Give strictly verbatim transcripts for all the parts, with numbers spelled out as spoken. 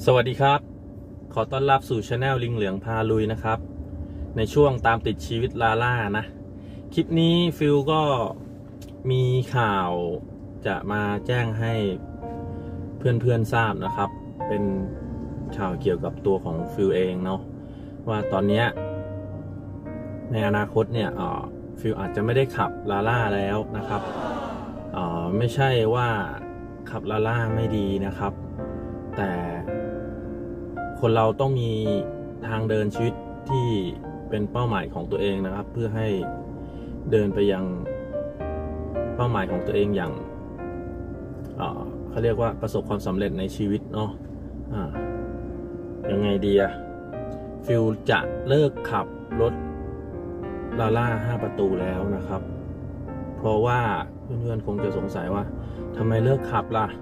สวัสดีครับขอต้อนรับสู่ช anel ลิงเหลืองพาลุยนะครับในช่วงตามติดชีวิตลาล่านะคลิปนี้ฟิลก็มีข่าวจะมาแจ้งให้เพื่อนๆทราบนะครับเป็นข่าวเกี่ยวกับตัวของฟิลเองเนาะว่าตอนนี้ในอนาคตเนี่ยฟิลอาจจะไม่ได้ขับลาล่าแล้วนะครับไม่ใช่ว่าขับลาล่าไม่ดีนะครับแต่คนเราต้องมีทางเดินชีวิตที่เป็นเป้าหมายของตัวเองนะครับเพื่อให้เดินไปยังเป้าหมายของตัวเองอย่างเขาเรียกว่าประสบความสำเร็จในชีวิตเนาะะยังไงดีอะฟิลจะเลิกขับรถลาล่าห้าประตูแล้วนะครับเพราะว่าเพื่อนๆคงจะสงสัยว่าทำไมเลิกขับล่ะ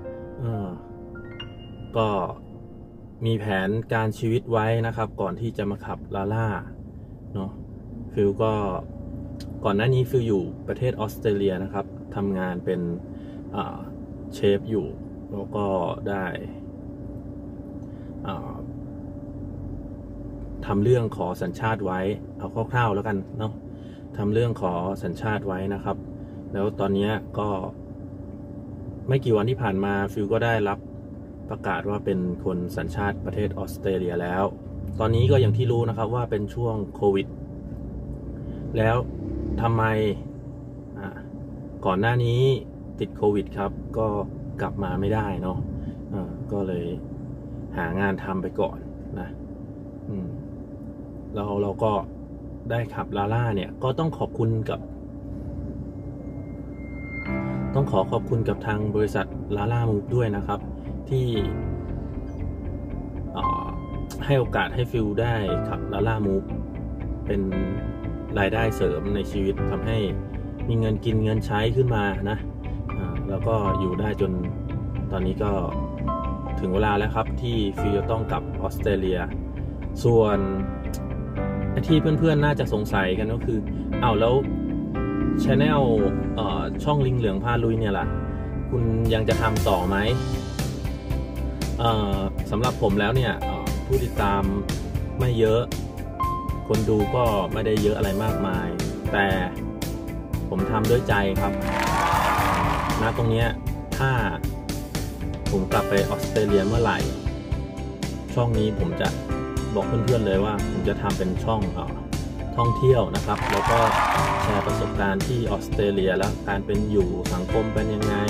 ก็มีแผนการชีวิตไว้นะครับก่อนที่จะมาขับลาล่าเนาะฟิลก็ก่อนหน้านี้ฟิลอยู่ประเทศออสเตรเลียนะครับทำงานเป็นเชฟอยู่แล้วก็ได้ทำเรื่องขอสัญชาติไว้เอาคร่าวๆแล้วกันเนาะทำเรื่องขอสัญชาติไว้นะครับแล้วตอนนี้ก็ไม่กี่วันที่ผ่านมาฟิลก็ได้รับประกาศว่าเป็นคนสัญชาติประเทศออสเตรเลียแล้วตอนนี้ก็อย่างที่รู้นะครับว่าเป็นช่วงโควิดแล้วทำไมก่อนหน้านี้ติดโควิดครับก็กลับมาไม่ได้เนาะก็เลยหางานทำไปก่อนนะเราเราก็ได้ขับลาล่าเนี่ยก็ต้องขอบคุณกับต้องขอขอบคุณกับทางบริษัทลาล่ามูฟด้วยนะครับที่ให้โอกาสให้ฟิลได้ขับลาล่ามูฟเป็นรายได้เสริมในชีวิตทำให้มีเงินกินเงินใช้ขึ้นมานะแล้วก็อยู่ได้จนตอนนี้ก็ถึงเวลาแล้วครับที่ฟิลจะต้องกลับออสเตรเลียส่วนที่เพื่อนๆน่าจะสงสัยกันก็คืออ้าวแล้วช anel ช่องลิงเหลืองพาลุยเนี่ยล่ะคุณยังจะทำต่อไหมสำหรับผมแล้วเนี่ยผู้ติดตามไม่เยอะคนดูก็ไม่ได้เยอะอะไรมากมายแต่ผมทำด้วยใจครับณตรงนี้ถ้าผมกลับไปออสเตรเลียเมื่อไหร่ช่องนี้ผมจะบอกเพื่อนๆเลยว่าผมจะทำเป็นช่องท่องเที่ยวนะครับแล้วก็แชร์ประสบการณ์ที่ออสเตรเลียแล้วการเป็นอยู่สังคมเป็นยังไง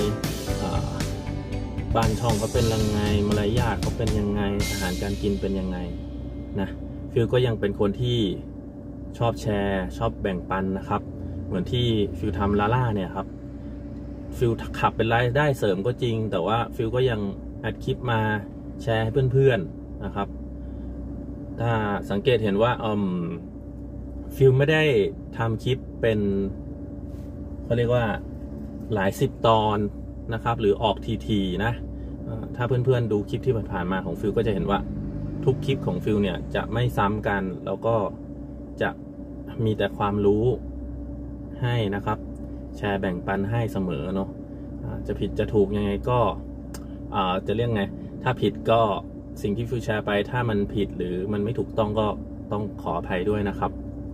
บ้านช่องเขาเป็นยังไงมารยาทเขาเป็นยังไงอาหารการกินเป็นยังไงนะฟิลก็ยังเป็นคนที่ชอบแชร์ชอบแบ่งปันนะครับเหมือนที่ฟิลทำลาล่าเนี่ยครับฟิลขับเป็นรายได้เสริมก็จริงแต่ว่าฟิลก็ยังอัดคลิปมาแชร์ให้เพื่อนๆนะครับถ้าสังเกตเห็นว่าอืมฟิลไม่ได้ทำคลิปเป็นเขาเรียกว่าหลายสิบตอนนะครับหรือออกทีๆนะถ้าเพื่อนๆดูคลิปที่ผ่านๆมาของฟิลก็จะเห็นว่าทุกคลิปของฟิลเนี่ยจะไม่ซ้ำกันแล้วก็จะมีแต่ความรู้ให้นะครับแชร์แบ่งปันให้เสมอเนาะจะผิดจะถูกยังไงก็จะเรียกไงถ้าผิดก็สิ่งที่ฟิลแชร์ไปถ้ามันผิดหรือมันไม่ถูกต้องก็ต้องขออภัยด้วยนะครับ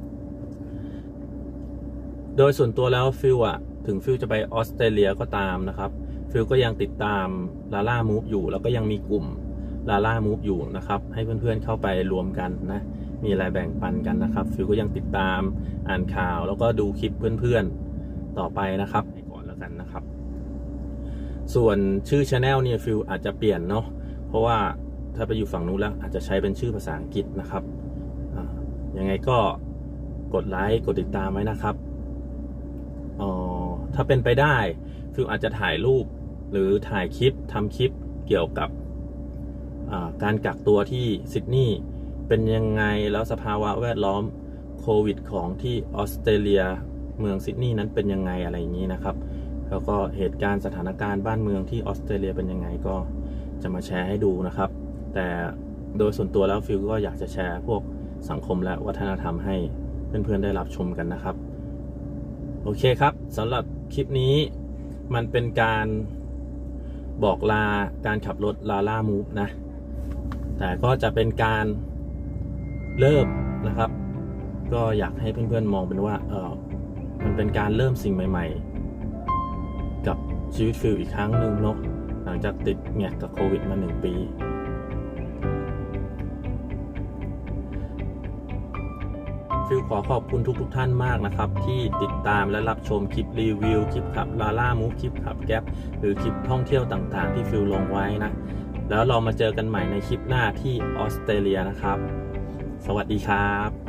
โดยส่วนตัวแล้วฟิลอะถึงฟิลจะไปออสเตรเลียก็ตามนะครับฟิลก็ยังติดตามลาล่ามูฟอยู่แล้วก็ยังมีกลุ่มลาล่ามูฟอยู่นะครับให้เพื่อนๆเข้าไปรวมกันนะมีอะไรแบ่งปันกันนะครับฟิลก็ยังติดตามอ่านข่าวแล้วก็ดูคลิปเพื่อนๆต่อไปนะครับก่อนแล้วกันนะครับส่วนชื่อ channel เนี่ยฟิลอาจจะเปลี่ยนเนาะเพราะว่าถ้าไปอยู่ฝั่งนู้นแล้วอาจจะใช้เป็นชื่อภาษาอังกฤษนะครับยังไงก็กดไลค์กดติดตามไว้นะครับอ๋อถ้าเป็นไปได้ฟิลอาจจะถ่ายรูปหรือถ่ายคลิปทำคลิปเกี่ยวกับการกักตัวที่ซิดนีย์เป็นยังไงแล้วสภาวะแวดล้อมโควิดของที่ออสเตรเลียเมืองซิดนีย์นั้นเป็นยังไงอะไรอย่างนี้นะครับแล้วก็เหตุการณ์สถานการณ์บ้านเมืองที่ออสเตรเลียเป็นยังไงก็จะมาแชร์ให้ดูนะครับแต่โดยส่วนตัวแล้วฟิลก็อยากจะแชร์พวกสังคมและวัฒนธรรมให้เพื่อนๆได้รับชมกันนะครับโอเคครับสำหรับคลิปนี้มันเป็นการบอกลาการขับรถลาล่ามูฟนะแต่ก็จะเป็นการเริ่มนะครับก็อยากให้เพื่อนๆมองเป็นว่าเออมันเป็นการเริ่มสิ่งใหม่ๆกับชีวิตฟิลอีกครั้งหนึ่งเนาะหลังจากติดแงกกับโควิดมาหนึ่งปีฟิลขอขอบคุณทุกๆ ท, ท่านมากนะครับที่ติดตามและรับชมคลิปรีวิวคลิปขับลาล่ามูฟคลิปขับแก๊ปหรือคลิปท่องเที่ยวต่างๆที่ฟิลลงไว้นะแล้วเรามาเจอกันใหม่ในคลิปหน้าที่ออสเตรเลียนะครับสวัสดีครับ